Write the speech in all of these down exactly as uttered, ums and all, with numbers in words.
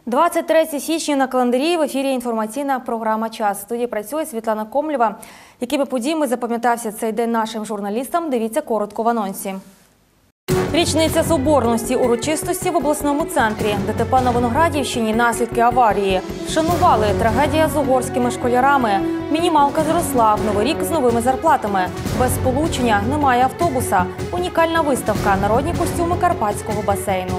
двадцять третє січня на календарі. В ефірі інформаційна програма «Час». В студії працює Світлана Комлєва. Якими подіями запам'ятався цей день нашим журналістам, дивіться коротко в анонсі. Річниця Соборності, урочистості в обласному центрі. ДТП на Виноградівщині, наслідки аварії. Вшанували, трагедія з угорськими школярами. Мінімалка зросла, в Новий рік з новими зарплатами. Без сполучення, немає автобуса. Унікальна виставка «Народні костюми Карпатського басейну».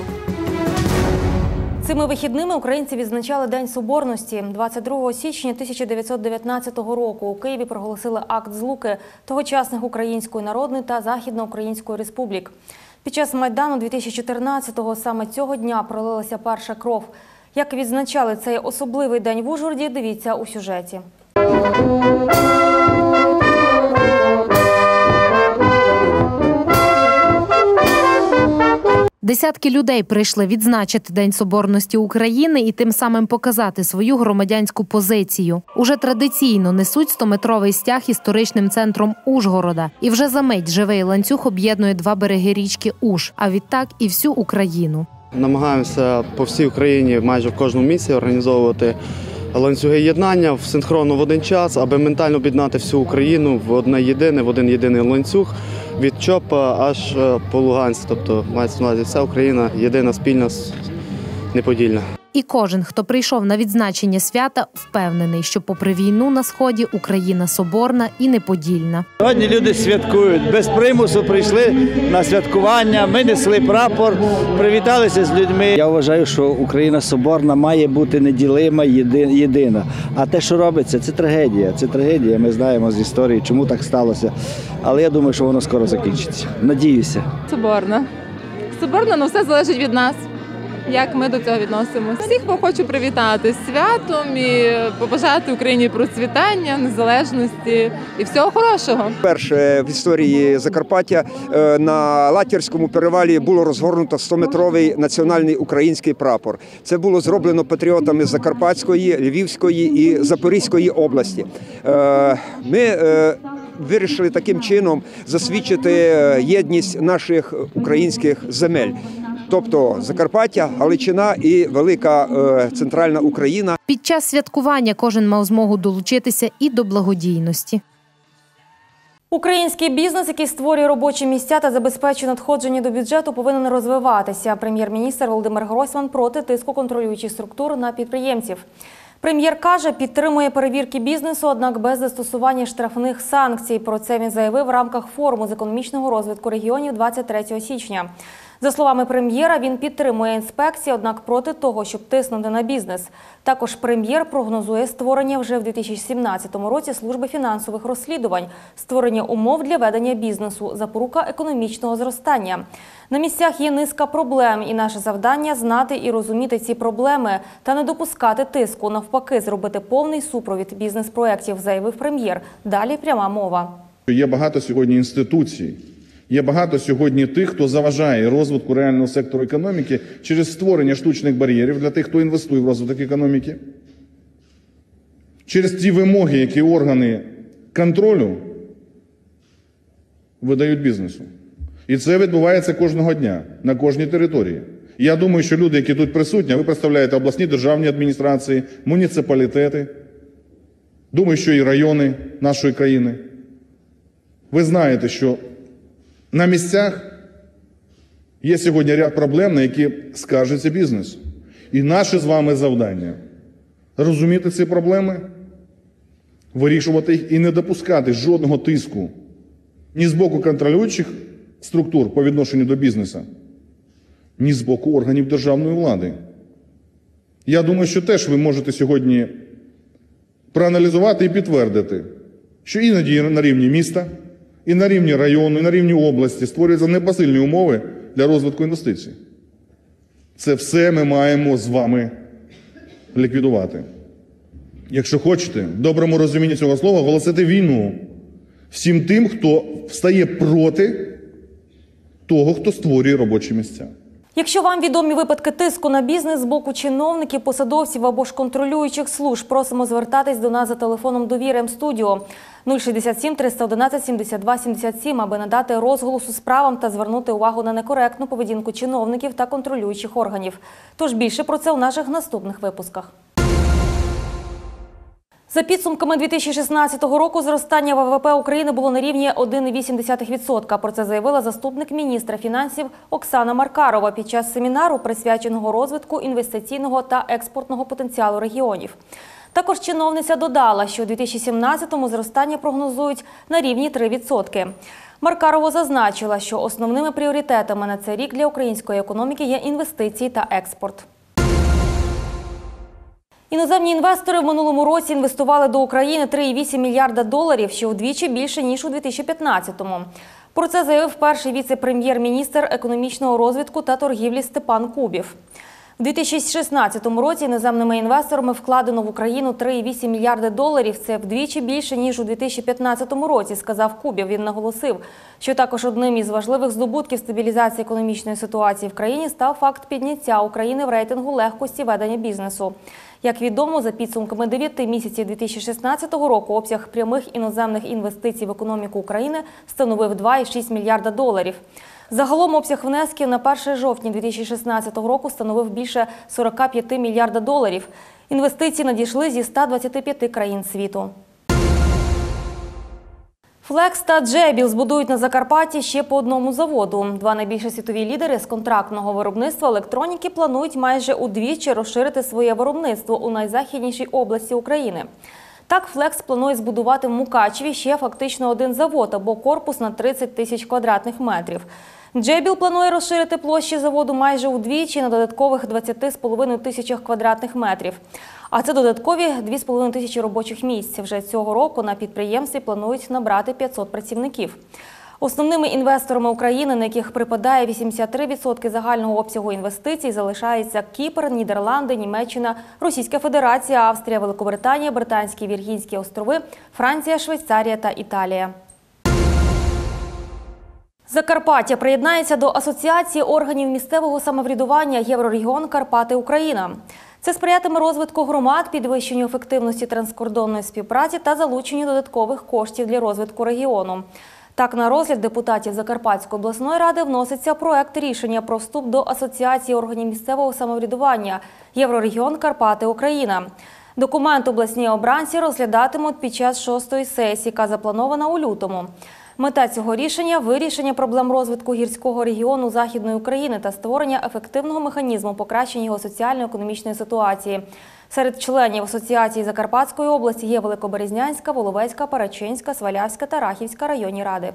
Цими вихідними українці відзначали День Соборності. двадцять другого січня тисяча дев'ятсот дев'ятнадцятого року у Києві проголосили акт злуки тогочасних Української Народної та Західноукраїнської республік. Під час Майдану дві тисячі чотирнадцятого саме цього дня пролилася перша кров. Як відзначали цей особливий день в Ужгороді, дивіться у сюжеті. Десятки людей прийшли відзначити День Соборності України і тим самим показати свою громадянську позицію. Уже традиційно несуть стометровий стяг історичним центром Ужгорода. І вже за мить живий ланцюг об'єднує два береги річки Уж, а відтак і всю Україну. Намагаємося по всій Україні майже в кожному місці організовувати ланцюги єднання синхронно в один час, аби ментально об'єднати всю Україну в одне єдине, в один єдиний ланцюг від Чопа аж по Луганськ. Тобто, мається на увазі, вся Україна єдина, спільна, неподільна. І кожен, хто прийшов на відзначення свята, впевнений, що попри війну на Сході Україна соборна і неподільна. Сьогодні люди святкують, без примусу прийшли на святкування, ми несли прапор, привіталися з людьми. Я вважаю, що Україна соборна має бути неділима, єдина. А те, що робиться, це трагедія. Це трагедія, ми знаємо з історії, чому так сталося. Але я думаю, що воно скоро закінчиться. Надіюся. Соборна. Соборна, але все залежить від нас. Як ми до цього відносимося. Всіх хочу привітати з святом і побажати Україні процвітання, незалежності і всього хорошого. Перше в історії Закарпаття на Латірському перевалі було розгорнуто стометровий національний український прапор. Це було зроблено патріотами Закарпатської, Львівської і Запорізької області. Ми вирішили таким чином засвідчити єдність наших українських земель. Тобто Закарпаття, Галичина і велика е, центральна Україна. Під час святкування кожен мав змогу долучитися і до благодійності. Український бізнес, який створює робочі місця та забезпечує надходження до бюджету, повинен розвиватися. Прем'єр-міністр Володимир Гройсман проти тиску контролюючих структур на підприємців. Прем'єр каже, підтримує перевірки бізнесу, однак без застосування штрафних санкцій. Про це він заявив в рамках форуму з економічного розвитку регіонів двадцять третього січня. За словами прем'єра, він підтримує інспекції, однак проти того, щоб тиснути на бізнес. Також прем'єр прогнозує створення вже в дві тисячі сімнадцятому році служби фінансових розслідувань, створення умов для ведення бізнесу, запорука економічного зростання. На місцях є низка проблем, і наше завдання – знати і розуміти ці проблеми та не допускати тиску, навпаки, зробити повний супровід бізнес-проєктів, заявив прем'єр. Далі пряма мова. Є багато сьогодні інституцій. Є багато сьогодні тих, хто заважає розвитку реального сектору економіки через створення штучних бар'єрів для тих, хто інвестує в розвиток економіки, через ті вимоги, які органи контролю видають бізнесу. І це відбувається кожного дня, на кожній території. Я думаю, що люди, які тут присутні, ви представляєте обласні державні адміністрації, муніципалітети, думаю, що і райони нашої країни. Ви знаєте, що на місцях є сьогодні ряд проблем, на які скаржиться бізнес. І наше з вами завдання – розуміти ці проблеми, вирішувати їх і не допускати жодного тиску ні з боку контролюючих структур по відношенню до бізнесу, ні з боку органів державної влади. Я думаю, що теж ви можете сьогодні проаналізувати і підтвердити, що іноді на рівні міста, і на рівні району, і на рівні області створюються непосильні умови для розвитку інвестицій. Це все ми маємо з вами ліквідувати. Якщо хочете, в доброму розумінні цього слова, оголосити війну всім тим, хто встає проти того, хто створює робочі місця. Якщо вам відомі випадки тиску на бізнес з боку чиновників, посадовців або ж контролюючих служб, просимо звертатись до нас за телефоном довіри М-студіо нуль шістдесят сім триста одинадцять сімдесят два сімдесят сім, аби надати розголосу справам та звернути увагу на некоректну поведінку чиновників та контролюючих органів. Тож більше про це у наших наступних випусках. За підсумками дві тисячі шістнадцятого року зростання ВВП України було на рівні один цілих вісім десятих відсотка. Про це заявила заступник міністра фінансів Оксана Маркарова під час семінару, присвяченого розвитку інвестиційного та експортного потенціалу регіонів. Також чиновниця додала, що у дві тисячі сімнадцятому зростання прогнозують на рівні три відсотки. Маркарова зазначила, що основними пріоритетами на цей рік для української економіки є інвестиції та експорт. Іноземні інвестори в минулому році інвестували до України три цілих вісім мільярда доларів, що вдвічі більше, ніж у дві тисячі п'ятнадцятому. Про це заявив перший віце-прем'єр-міністр економічного розвитку та торгівлі Степан Кубів. У дві тисячі шістнадцятому році іноземними інвесторами вкладено в Україну три цілих вісім мільярда доларів. Це вдвічі більше, ніж у дві тисячі п'ятнадцятому році, сказав Кубів. Він наголосив, що також одним із важливих здобутків стабілізації економічної ситуації в країні став факт підняття України в рейтингу легкості ведення бізнесу. Як відомо, за підсумками дев'яти місяців дві тисячі шістнадцятого року обсяг прямих іноземних інвестицій в економіку України становив два цілих шість мільярда доларів. Загалом обсяг внесків на перше жовтня дві тисячі шістнадцятого року становив більше сорок п'ять мільярда доларів. Інвестиції надійшли зі ста двадцяти п'яти країн світу. Флекс та Джебіл збудують на Закарпатті ще по одному заводу. Два найбільші світові лідери з контрактного виробництва електроніки планують майже удвічі розширити своє виробництво у найзахіднішій області України. Так, Флекс планує збудувати в Мукачеві ще фактично один завод або корпус на тридцять тисяч квадратних метрів. Джебіл планує розширити площі заводу майже удвічі на додаткових двадцяти з половиною тисячах квадратних метрів. А це додаткові дві з половиною тисячі робочих місць. Вже цього року на підприємстві планують набрати п'ятсот працівників. Основними інвесторами України, на яких припадає вісімдесят три відсотки загального обсягу інвестицій, залишаються Кіпр, Нідерланди, Німеччина, Російська Федерація, Австрія, Великобританія, Британські Віргінські острови, Франція, Швейцарія та Італія. Закарпаття приєднається до Асоціації органів місцевого самоврядування «Єврорегіон Карпати-Україна». Це сприятиме розвитку громад, підвищенню ефективності транскордонної співпраці та залученню додаткових коштів для розвитку регіону. Так, на розгляд депутатів Закарпатської обласної ради вноситься проект рішення про вступ до Асоціації органів місцевого самоврядування «Єврорегіон Карпати-Україна». Документ обласні обранці розглядатимуть під час шостої сесії, яка запланована у лютому. Мета цього рішення – вирішення проблем розвитку гірського регіону Західної України та створення ефективного механізму покращення його соціально-економічної ситуації. Серед членів Асоціації Закарпатської області є Великоберезнянська, Воловецька, Парачинська, Свалявська та Рахівська районні ради.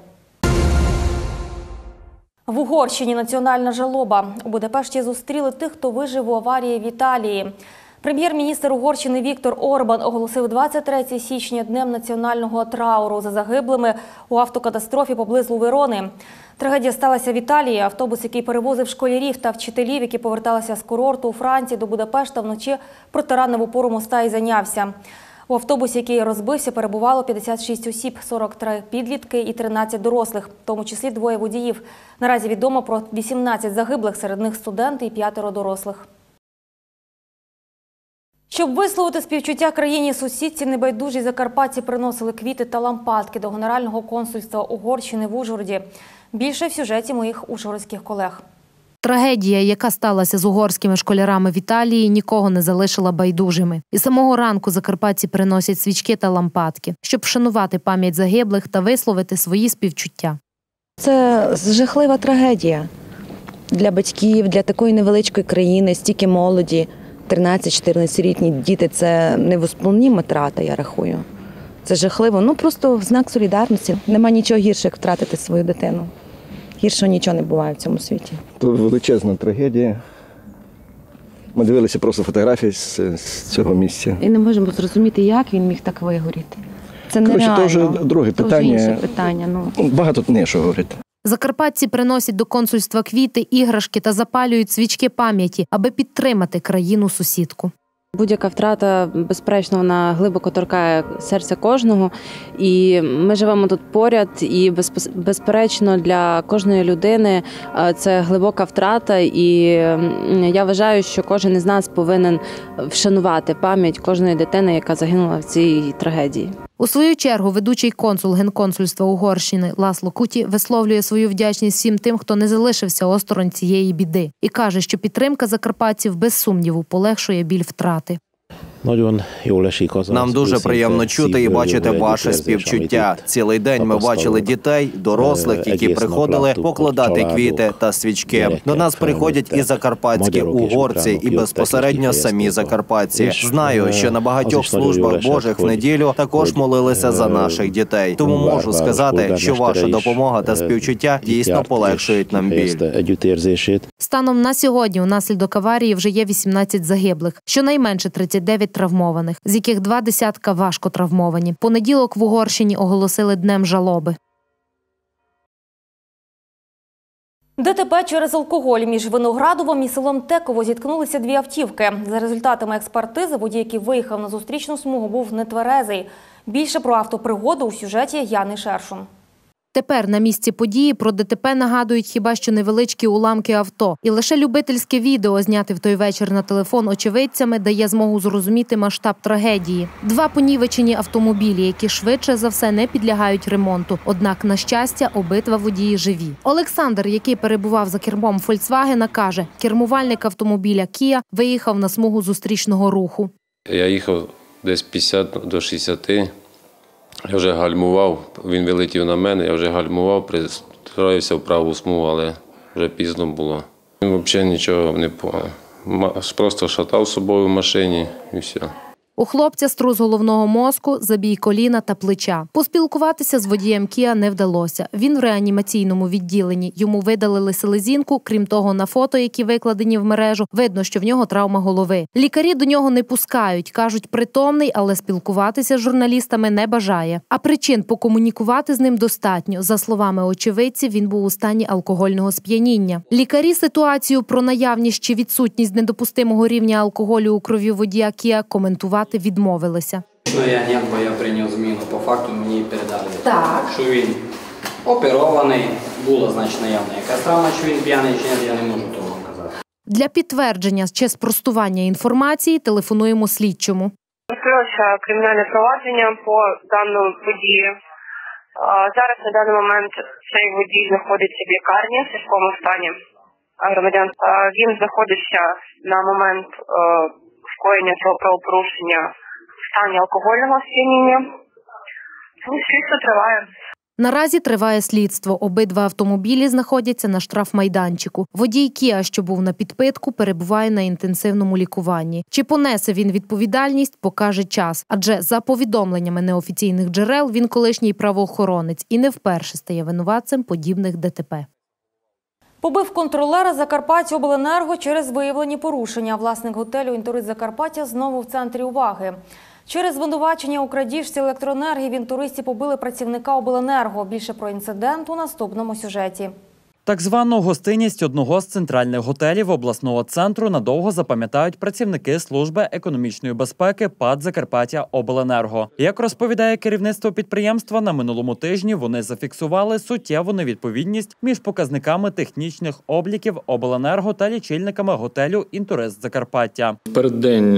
В Угорщині національна жалоба. У Будапешті зустріли тих, хто вижив у аварії в Італії. Прем'єр-міністр Угорщини Віктор Орбан оголосив двадцять третього січня днем національного трауру за загиблими у автокатастрофі поблизу Верони. Трагедія сталася в Італії. Автобус, який перевозив школярів та вчителів, які поверталися з курорту у Франції до Будапешта, вночі протаранив опору моста і зайнявся. У автобусі, який розбився, перебувало п'ятдесят шість осіб, сорок три підлітки і тринадцять дорослих, в тому числі двоє водіїв. Наразі відомо про вісімнадцять загиблих, серед них студенти і п'ятеро дорослих. Щоб висловити співчуття країні-сусідці, небайдужі закарпатці приносили квіти та лампадки до Генерального консульства Угорщини в Ужгороді. Більше в сюжеті моїх ужгородських колег. Трагедія, яка сталася з угорськими школярами в Італії, нікого не залишила байдужими. І самого ранку закарпатці приносять свічки та лампадки, щоб вшанувати пам'ять загиблих та висловити свої співчуття. Це жахлива трагедія для батьків, для такої невеличкої країни, стільки молоді. тринадцять-чотирнадцятилітні діти – це невосполнима трата, я рахую. Це жахливо. Ну, просто в знак солідарності. Нема нічого гірше, як втратити свою дитину. Гіршого нічого не буває в цьому світі. Це величезна трагедія. Ми дивилися просто фотографії з, з цього місця. І не можемо зрозуміти, як він міг так вигоріти. Це Коротше, нереально. це вже друге питання. Це вже інше питання. Ну. Багато тут не що говорити. Закарпатці приносять до консульства квіти, іграшки та запалюють свічки пам'яті, аби підтримати країну-сусідку. Будь-яка втрата, безперечно, вона глибоко торкає серця кожного. І ми живемо тут поряд, і безперечно для кожної людини це глибока втрата. І я вважаю, що кожен із нас повинен вшанувати пам'ять кожної дитини, яка загинула в цій трагедії. У свою чергу ведучий консул Генконсульства Угорщини Ласло Куті висловлює свою вдячність всім тим, хто не залишився осторонь цієї біди. І каже, що підтримка закарпатців без сумніву полегшує біль втрати. Нам дуже приємно чути і бачити ваше співчуття. Цілий день ми бачили дітей, дорослих, які приходили покладати квіти та свічки. До нас приходять і закарпатські угорці, і безпосередньо самі закарпатці. Знаю, що на багатьох службах Божих в неділю також молилися за наших дітей. Тому можу сказати, що ваша допомога та співчуття дійсно полегшують нам біль. Станом на сьогодні унаслідок аварії вже є вісімнадцять загиблих, щонайменше тридцять дев'ять травмованих, з яких два десятка важко травмовані. Понеділок в Угорщині оголосили днем жалоби. ДТП через алкоголь. Між Виноградовом і селом Теково зіткнулися дві автівки. За результатами експертизи, водій, який виїхав на зустрічну смугу, був нетверезий. Більше про автопригоду у сюжеті Яни Шершун. Тепер на місці події про ДТП нагадують хіба що невеличкі уламки авто. І лише любительське відео, зняте в той вечір на телефон очевидцями, дає змогу зрозуміти масштаб трагедії. Два понівечені автомобілі, які швидше за все не підлягають ремонту. Однак, на щастя, обидва водії живі. Олександр, який перебував за кермом «Фольксвагена», каже, кермувальник автомобіля «Кія» виїхав на смугу зустрічного руху. Я їхав десь п'ятдесят до шістдесяти. Я вже гальмував, він вилетів на мене, я вже гальмував, пристроївся в праву смугу, але вже пізно було. Він взагалі нічого не помнив. Просто шатав з собою в машині і все. У хлопця струс головного мозку, забій коліна та плеча. Поспілкуватися з водієм «Кія» не вдалося. Він в реанімаційному відділенні. Йому видалили селезінку. Крім того, на фото, які викладені в мережу, видно, що в нього травма голови. Лікарі до нього не пускають. Кажуть, притомний, але спілкуватися з журналістами не бажає. А причин покомунікувати з ним достатньо. За словами очевидців, він був у стані алкогольного сп'яніння. Лікарі ситуацію про наявність чи відсутність недопустимого рівня алкоголю у крові водія «Кія» коментувати відмовилися. Я якби я прийняв зміну, по факту мені передали, так. що він оперований, була значно наявна якась травма, що він п'яний чи ні, я не можу того казати. Для підтвердження чи спростування інформації телефонуємо слідчому. Відкрилося кримінальне провадження по даному події. Зараз на даний момент цей водій знаходиться в лікарні в тяжкому стані громадян. Він знаходиться на момент скоєння цього правопорушення в стані алкогольного сп'яніння. Слідство триває. Наразі триває слідство. Обидва автомобілі знаходяться на штрафмайданчику. Водій «Кія», що був на підпитку, перебуває на інтенсивному лікуванні. Чи понесе він відповідальність, покаже час. Адже за повідомленнями неофіційних джерел він колишній правоохоронець і не вперше стає винуватцем подібних ДТП. Побив контролера Закарпаттяобленерго через виявлені порушення. Власник готелю «Інтурист Закарпаття» знову в центрі уваги. Через звинувачення у крадіжці електроенергії в «Інтуристі» побили працівника обленерго. Більше про інцидент у наступному сюжеті. Так звану гостинність одного з центральних готелів обласного центру надовго запам'ятають працівники служби економічної безпеки ПАТ «Закарпаттяобленерго». Як розповідає керівництво підприємства, на минулому тижні вони зафіксували суттєву невідповідність між показниками технічних обліків обленерго та лічильниками готелю «Інтурист Закарпаття». Переддень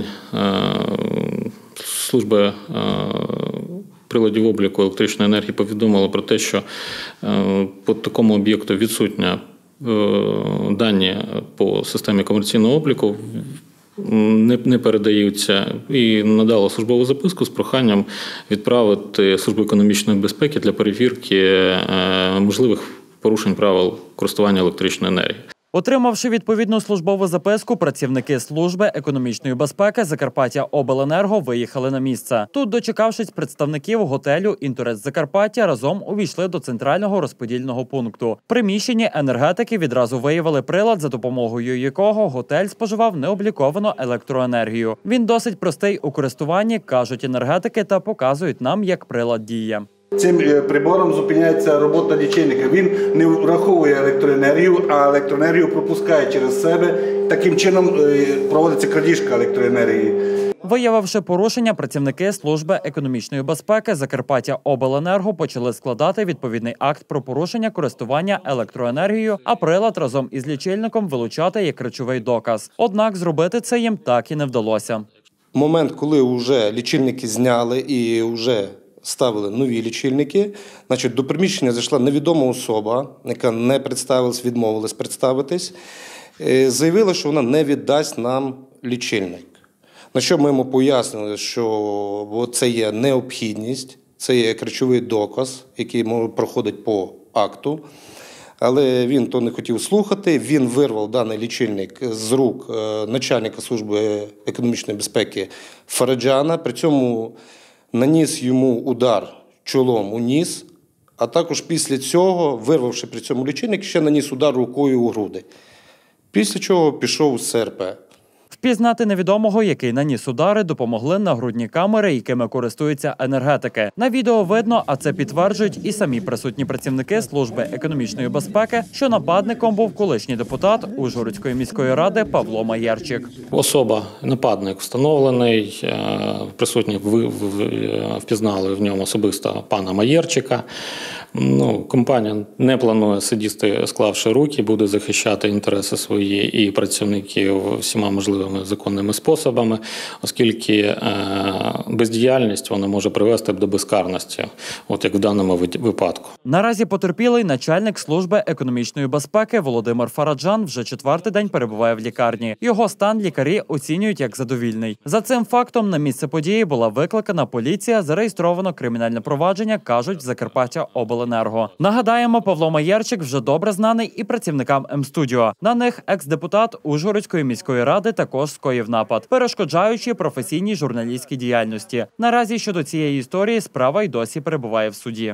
служби приладів обліку електричної енергії повідомили про те, що по такому об'єкту відсутня дані по системі комерційного обліку, не, не передаються, і надало службову записку з проханням відправити службу економічної безпеки для перевірки можливих порушень правил користування електричної енергії. Отримавши відповідну службову записку, працівники служби економічної безпеки Закарпаттяобленерго виїхали на місце. Тут, дочекавшись представників готелю «Інтурист Закарпаття», разом увійшли до центрального розподільного пункту. В приміщенні енергетики відразу виявили прилад, за допомогою якого готель споживав необліковану електроенергію. Він досить простий у користуванні, кажуть енергетики, та показують нам, як прилад діє. Цим прибором зупиняється робота лічильника. Він не враховує електроенергію, а електроенергію пропускає через себе. Таким чином проводиться крадіжка електроенергії. Виявивши порушення, працівники служби економічної безпеки Закарпаттяобленерго почали складати відповідний акт про порушення користування електроенергією, а прилад разом із лічильником вилучати як речовий доказ. Однак зробити це їм так і не вдалося. Момент, коли вже лічильники зняли і вже ставили нові лічильники. Значить, до приміщення зайшла невідома особа, яка не представилась, відмовилась представитись. Заявила, що вона не віддасть нам лічильник. На що ми йому пояснили, що це є необхідність, це є речовий доказ, який проходить по акту. Але він то не хотів слухати, він вирвав даний лічильник з рук начальника служби економічної безпеки Фараджана, при цьому наніс йому удар чолом у ніс, а також після цього, вирвавши при цьому лічильник, ще наніс удар рукою у груди. Після чого пішов з СРП. Впізнати невідомого, який наніс удари, допомогли нагрудні камери, якими користуються енергетики. На відео видно, а це підтверджують і самі присутні працівники Служби економічної безпеки, що нападником був колишній депутат Ужгородської міської ради Павло Маєрчик. Особа, нападник встановлений, присутні впізнали в ньому особисто пана Маєрчика. Ну, компанія не планує сидіти, склавши руки, буде захищати інтереси свої і працівників всіма можливими законними способами, оскільки е, бездіяльність вона може привести до безкарності, от як в даному випадку. Наразі потерпілий начальник Служби економічної безпеки Володимир Фараджан вже четвертий день перебуває в лікарні. Його стан лікарі оцінюють як задовільний. За цим фактом на місце події була викликана поліція, зареєстровано кримінальне провадження, кажуть в Закарпаття Обленерго. Нагадаємо, Павло Маєрчик вже добре знаний і працівникам М-студіо. На них екс-депутат Ужгородської міської ради також скоїв напад, перешкоджаючи професійній журналістській діяльності. Наразі щодо цієї історії справа й досі перебуває в суді.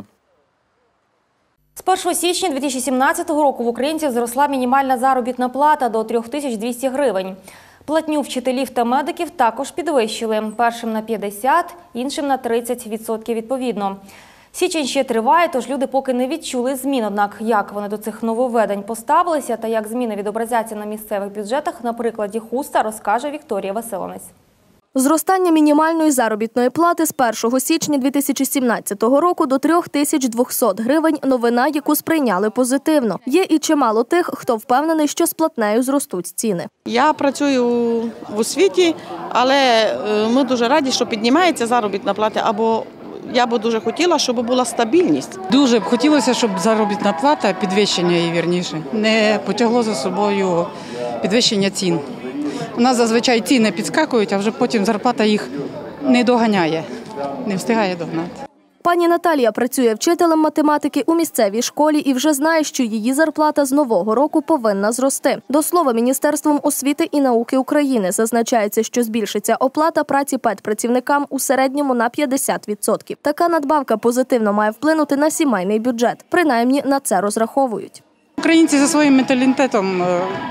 З першого січня дві тисячі сімнадцятого року в українців зросла мінімальна заробітна плата до три тисячі двісті гривень. Платню вчителів та медиків також підвищили. Першим на п'ятдесят, іншим на тридцять відсотків відповідно. Січень ще триває, тож люди поки не відчули змін. Однак, як вони до цих нововведень поставилися та як зміни відобразяться на місцевих бюджетах, на прикладі Хуста, розкаже Вікторія Василонець. Зростання мінімальної заробітної плати з першого січня дві тисячі сімнадцятого року до три тисячі двісті гривень – новина, яку сприйняли позитивно. Є і чимало тих, хто впевнений, що з платнею зростуть ціни. Я працюю в освіті, але ми дуже раді, що піднімається заробітна плата, або я б дуже хотіла, щоб була стабільність. Дуже б хотілося, щоб заробітна плата, підвищення її, вірніше, не потягло за собою підвищення цін. У нас зазвичай ціни підскакують, а вже потім зарплата їх не доганяє, не встигає догнати. Пані Наталія працює вчителем математики у місцевій школі і вже знає, що її зарплата з нового року повинна зрости. До слова, Міністерством освіти і науки України зазначається, що збільшиться оплата праці педпрацівникам у середньому на п'ятдесят відсотків. Така надбавка позитивно має вплинути на сімейний бюджет. Принаймні на це розраховують. Українці за своїм менталітетом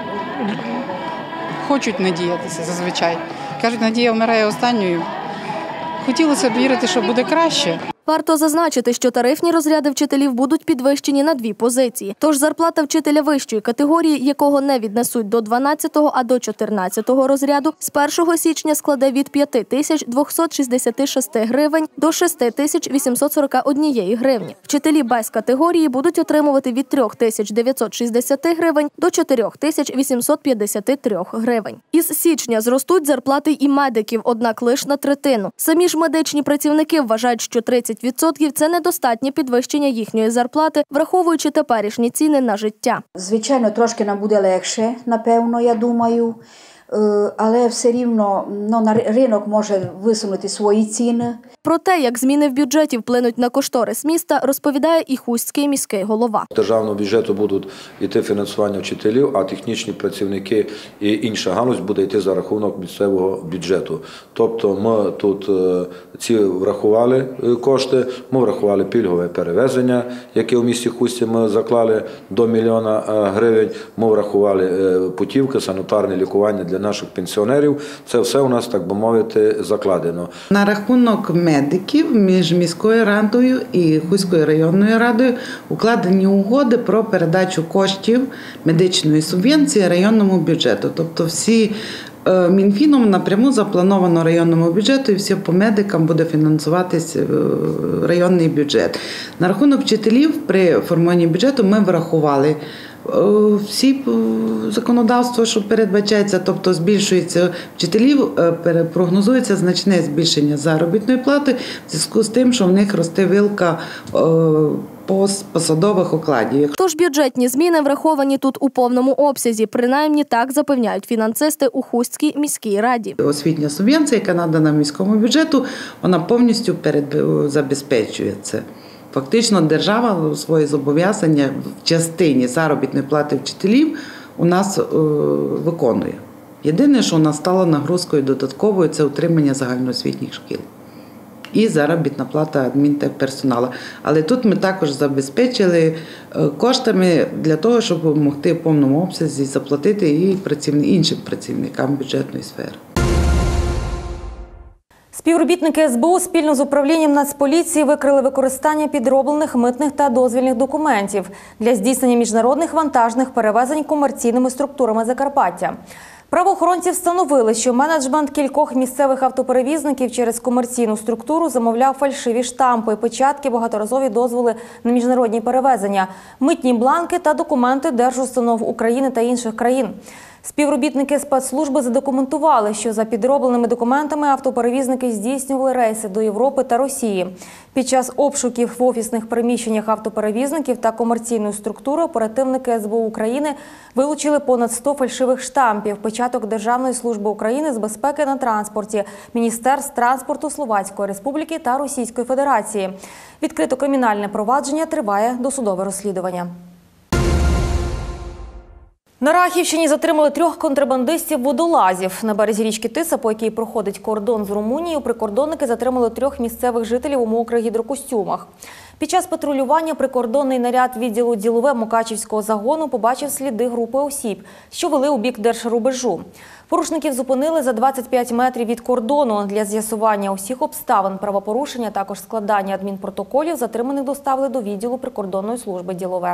хочуть надіятися зазвичай. Кажуть, надія вмирає останньою. Хотілося б вірити, що буде краще. Варто зазначити, що тарифні розряди вчителів будуть підвищені на дві позиції. Тож зарплата вчителя вищої категорії, якого не віднесуть до дванадцятого, а до чотирнадцятого розряду, з першого січня складе від п'ять тисяч двохсот шістдесят шість гривень до шість тисяч вісімсот сорок однієї гривні. Вчителі без категорії будуть отримувати від три тисячі дев'ятсот шістдесят гривень до чотири тисячі вісімсот п'ятдесят три гривень. Із січня зростуть зарплати і медиків, однак лише на третину. Самі ж медичні працівники вважають, що тридцять відсотків – це недостатнє підвищення їхньої зарплати, враховуючи теперішні ціни на життя. Звичайно, трошки нам буде легше, напевно, я думаю, але все рівно ну, на ринок може висунути свої ціни. Про те, як зміни в бюджеті вплинуть на кошторис міста, розповідає і Хустський міський голова. З державного бюджету будуть йти фінансування вчителів, а технічні працівники і інша галузь буде йти за рахунок місцевого бюджету. Тобто ми тут ці врахували кошти, ми врахували пільгове перевезення, яке у місті Хусті ми заклали до мільйона гривень, ми врахували путівки, санітарне лікування для наших пенсіонерів. Це все у нас, так би мовити, закладено. На рахунок медиків між міською радою і Хуською районною радою укладені угоди про передачу коштів медичної субвенції районному бюджету. Тобто всі Мінфіном напряму заплановано районному бюджету і все по медикам буде фінансуватись районний бюджет. На рахунок вчителів при формуванні бюджету ми врахували Всі законодавство, що передбачається, тобто збільшується вчителів, прогнозується значне збільшення заробітної плати в зв'язку з тим, що в них росте вилка по посадових окладів. Тож бюджетні зміни враховані тут у повному обсязі, принаймні так запевняють фінансисти у Хустській міській раді. Освітня субвенція, яка надана міському бюджету, вона повністю забезпечує це. Фактично держава свої зобов'язання в частині заробітної плати вчителів у нас е, виконує. Єдине, що у нас стало нагрузкою додатковою, це утримання загальноосвітніх шкіл і заробітна плата адмінтехперсоналу. Але тут ми також забезпечили коштами для того, щоб допомогти в повному обсязі заплатити і працівник, іншим працівникам бюджетної сфери. Співробітники ес бе у спільно з управлінням Нацполіції викрили використання підроблених митних та дозвільних документів для здійснення міжнародних вантажних перевезень комерційними структурами Закарпаття. Правоохоронці встановили, що менеджмент кількох місцевих автоперевізників через комерційну структуру замовляв фальшиві штампи, печатки, багаторазові дозволи на міжнародні перевезення, митні бланки та документи держустанов України та інших країн. Співробітники спецслужби задокументували, що за підробленими документами автоперевізники здійснювали рейси до Європи та Росії. Під час обшуків в офісних приміщеннях автоперевізників та комерційної структури оперативники ес бе у України вилучили понад сто фальшивих штампів, печаток Державної служби України з безпеки на транспорті, Міністерств транспорту Словацької Республіки та Російської Федерації. Відкрито кримінальне провадження, триває досудове розслідування. На Рахівщині затримали трьох контрабандистів-водолазів. На березі річки Тиса, по якій проходить кордон з Румунією, прикордонники затримали трьох місцевих жителів у мокрих гідрокостюмах. Під час патрулювання прикордонний наряд відділу Ділове Мукачівського загону побачив сліди групи осіб, що вели у бік держрубежу. Порушників зупинили за двадцять п'ять метрів від кордону. Для з'ясування усіх обставин правопорушення, також складання адмінпротоколів, затриманих доставили до відділу прикордонної служби Ділове.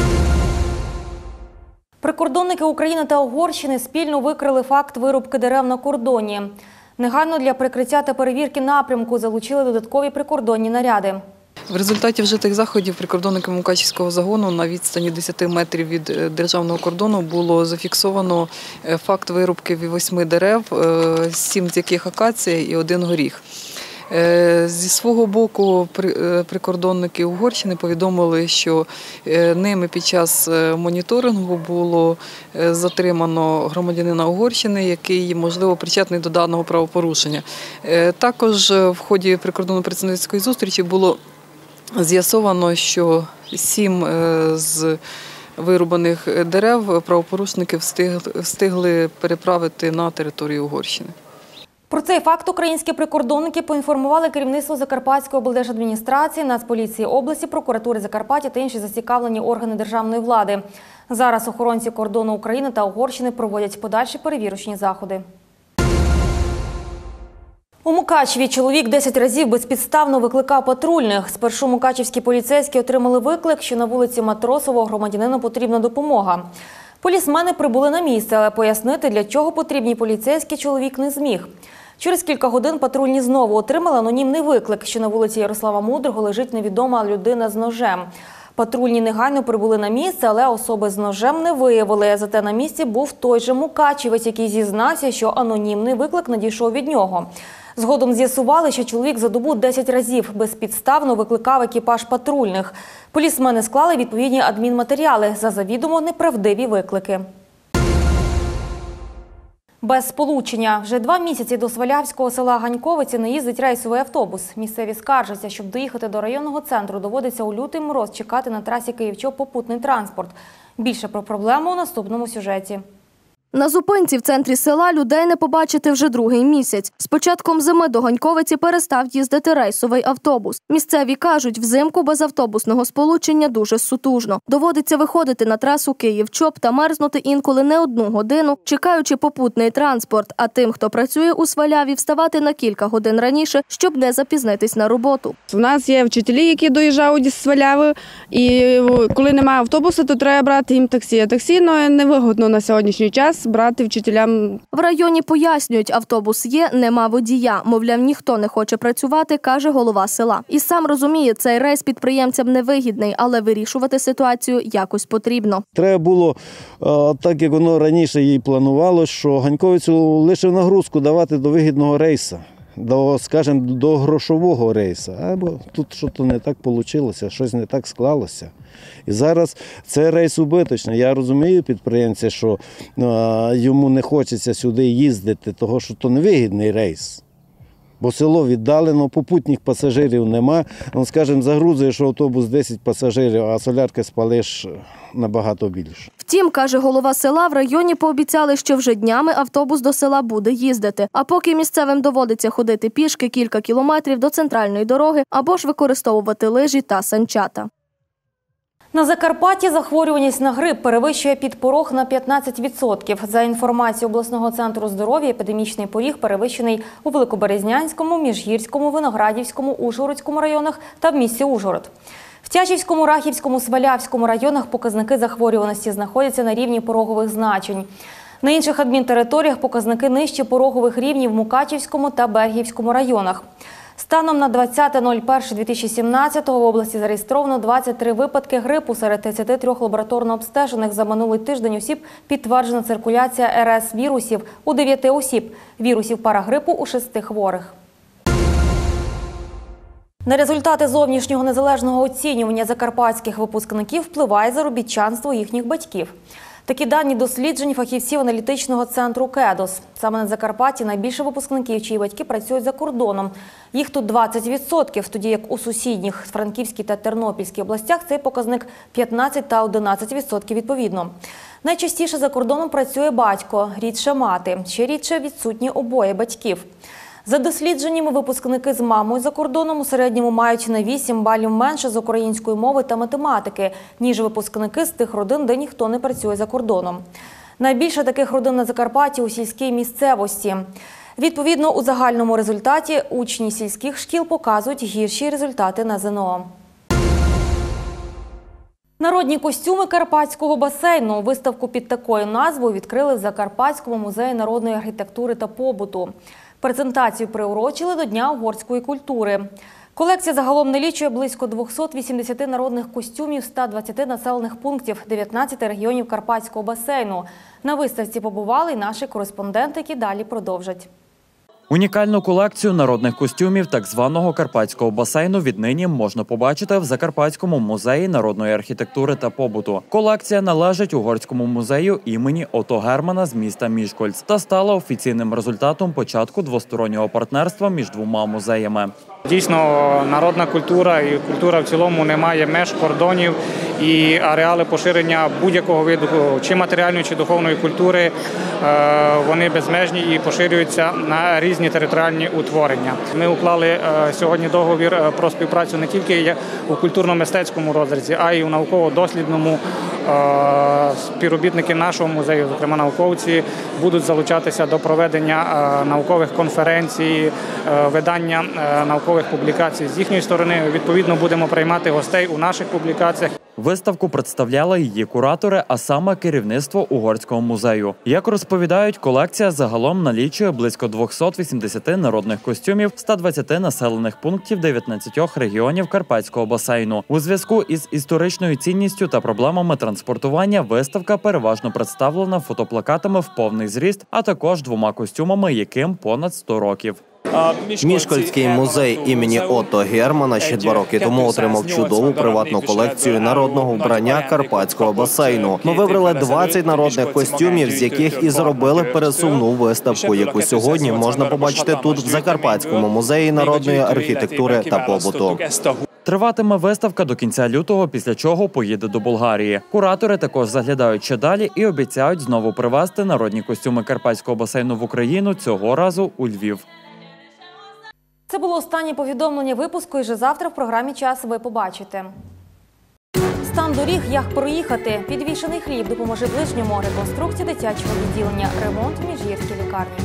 Прикордонники України та Угорщини спільно викрили факт вирубки дерев на кордоні. Негайно для прикриття та перевірки напрямку залучили додаткові прикордонні наряди. В результаті вжитих заходів прикордонниками Мукачівського загону на відстані десяти метрів від державного кордону було зафіксовано факт вирубки восьми дерев, сім з яких акація і один горіх. Зі свого боку прикордонники Угорщини повідомили, що ними під час моніторингу було затримано громадянина Угорщини, який, можливо, причетний до даного правопорушення. Також в ході прикордонно-представницької зустрічі було з'ясовано, що сім з вирубаних дерев правопорушники встигли переправити на територію Угорщини. Про цей факт українські прикордонники поінформували керівництво Закарпатської облдержадміністрації, Нацполіції області, прокуратури Закарпаття та інші зацікавлені органи державної влади. Зараз охоронці кордону України та Угорщини проводять подальші перевірочні заходи. У Мукачеві чоловік десять разів безпідставно викликав патрульних. Спершу мукачівські поліцейські отримали виклик, що на вулиці Матросового громадянину потрібна допомога. Полісмени прибули на місце, але пояснити, для чого потрібні поліцейські, чоловік не зміг. Через кілька годин патрульні знову отримали анонімний виклик, що на вулиці Ярослава Мудрого лежить невідома людина з ножем. Патрульні негайно прибули на місце, але особи з ножем не виявили. Зате на місці був той же мукачівець, який зізнався, що анонімний виклик надійшов від нього. Згодом з'ясували, що чоловік за добу десять разів безпідставно викликав екіпаж патрульних. Полісмени склали відповідні адмінматеріали за завідомо неправдиві виклики. Без сполучення. Вже два місяці до Свалявського села Ганьковиці не їздить рейсовий автобус. Місцеві скаржаться, щоб доїхати до районного центру доводиться у лютий мороз чекати на трасі Київ-Чоп попутний транспорт. Більше про проблему у наступному сюжеті. На зупинці в центрі села людей не побачити вже другий місяць. З початком зими до Ганьковиці перестав їздити рейсовий автобус. Місцеві кажуть, взимку без автобусного сполучення дуже сутужно. Доводиться виходити на трасу Київ-Чоп та мерзнути інколи не одну годину, чекаючи попутний транспорт, а тим, хто працює у Сваляві, вставати на кілька годин раніше, щоб не запізнитись на роботу. У нас є вчителі, які доїжджають з Сваляви, і коли немає автобусу, то треба брати їм таксі. А таксі ну, невигодно на сьогоднішній час. автобус брати вчителям. В районі пояснюють, автобус є, нема водія. Мовляв, ніхто не хоче працювати, каже голова села. І сам розуміє, цей рейс підприємцям невигідний, але вирішувати ситуацію якось потрібно. Треба було, так як воно раніше їй планувалося, що Ганьковицю лише в нагрузку давати до вигідного рейсу, до, скажімо, до грошового рейсу. Або тут щось не так вийшло, щось не так склалося. І зараз це рейс убиточний. Я розумію підприємця, що а, йому не хочеться сюди їздити, тому що це невигідний рейс. Бо село віддалено, попутніх пасажирів нема. Ну, скажімо, загрузуєш автобус десять пасажирів, а солярки спалиш набагато більше. Втім, каже голова села, в районі пообіцяли, що вже днями автобус до села буде їздити. А поки місцевим доводиться ходити пішки кілька кілометрів до центральної дороги або ж використовувати лижі та санчата. На Закарпатті захворюваність на грип перевищує підпорог на п'ятнадцять відсотків. За інформацією обласного центру здоров'я, епідемічний поріг перевищений у Великоберезнянському, Міжгірському, Виноградівському, Ужгородському районах та в місті Ужгород. В Тячівському, Рахівському, Свалявському районах показники захворюваності знаходяться на рівні порогових значень. На інших адмінтериторіях показники нижче порогових рівнів в Мукачівському та Бергівському районах. Станом на двадцяте перше дві тисячі сімнадцятого в області зареєстровано двадцять три випадки грипу. Серед тридцяти трьох лабораторно обстежених за минулий тиждень осіб підтверджена циркуляція ер ес-вірусів у дев'яти осіб, вірусів парагрипу у шести хворих. На результати зовнішнього незалежного оцінювання закарпатських випускників впливає заробітчанство їхніх батьків. Такі дані досліджень фахівців аналітичного центру «Кедос». Саме на Закарпатті найбільше випускників, чиї батьки працюють за кордоном. Їх тут двадцять відсотків, тоді як у сусідніх Франківській та Тернопільській областях цей показник п'ятнадцять та одинадцять відсотків відповідно. Найчастіше за кордоном працює батько, рідше мати, ще рідше відсутні обоє батьків. За дослідженнями, випускники з мамою за кордоном у середньому мають на вісім балів менше з української мови та математики, ніж випускники з тих родин, де ніхто не працює за кордоном. Найбільше таких родин на Закарпатті у сільській місцевості. Відповідно, у загальному результаті учні сільських шкіл показують гірші результати на зе ен о. Народні костюми Карпатського басейну. Виставку під такою назвою відкрили в Закарпатському музеї народної архітектури та побуту. Презентацію приурочили до Дня угорської культури. Колекція загалом налічує близько двохсот вісімдесяти народних костюмів ста двадцяти населених пунктів дев'ятнадцяти регіонів Карпатського басейну. На виставці побували й наші кореспонденти, які далі продовжать. Унікальну колекцію народних костюмів так званого Карпатського басейну віднині можна побачити в Закарпатському музеї народної архітектури та побуту. Колекція належить Угорському музею імені Ото Германа з міста Мішкольц та стала офіційним результатом початку двостороннього партнерства між двома музеями. Дійсно, народна культура і культура в цілому не має меж, кордонів, і ареали поширення будь-якого виду, чи матеріальної, чи духовної культури, вони безмежні і поширюються на різні територіальні утворення. Ми уклали сьогодні договір про співпрацю не тільки у культурно-мистецькому розрізі, а й у науково-дослідному. Співробітники нашого музею, зокрема науковці, будуть залучатися до проведення наукових конференцій, видання наукових публікацій. З їхньої сторони, відповідно, будемо приймати гостей у наших публікаціях. Виставку представляли її куратори, а саме керівництво Угорського музею. Як розповідають, колекція загалом налічує близько двохсот вісімдесяти народних костюмів ста двадцяти населених пунктів дев'ятнадцяти регіонів Карпатського басейну. У зв'язку із історичною цінністю та проблемами транспортування виставка переважно представлена фотоплакатами в повний зріст, а також двома костюмами, яким понад сто років. Мішкольський музей імені Ото Германа ще два роки тому отримав чудову приватну колекцію народного вбрання Карпатського басейну. Ми вибрали двадцять народних костюмів, з яких і зробили пересувну виставку, яку сьогодні можна побачити тут, в Закарпатському музеї народної архітектури та побуту. Триватиме виставка до кінця лютого, після чого поїде до Болгарії. Куратори також заглядають ще далі і обіцяють знову привезти народні костюми Карпатського басейну в Україну, цього разу у Львів. Це було останнє повідомлення випуску, і вже завтра в програмі «Час» ви побачите. Стан доріг, як проїхати, підвішений хліб допоможе ближньому, реконструкція дитячого відділення, ремонт в Міжгірській лікарні.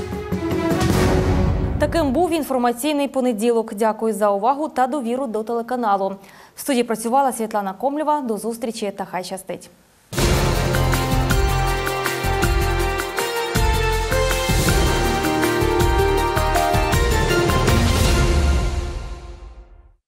Таким був інформаційний понеділок. Дякую за увагу та довіру до телеканалу. В студії працювала Світлана Комлєва. До зустрічі та хай щастить.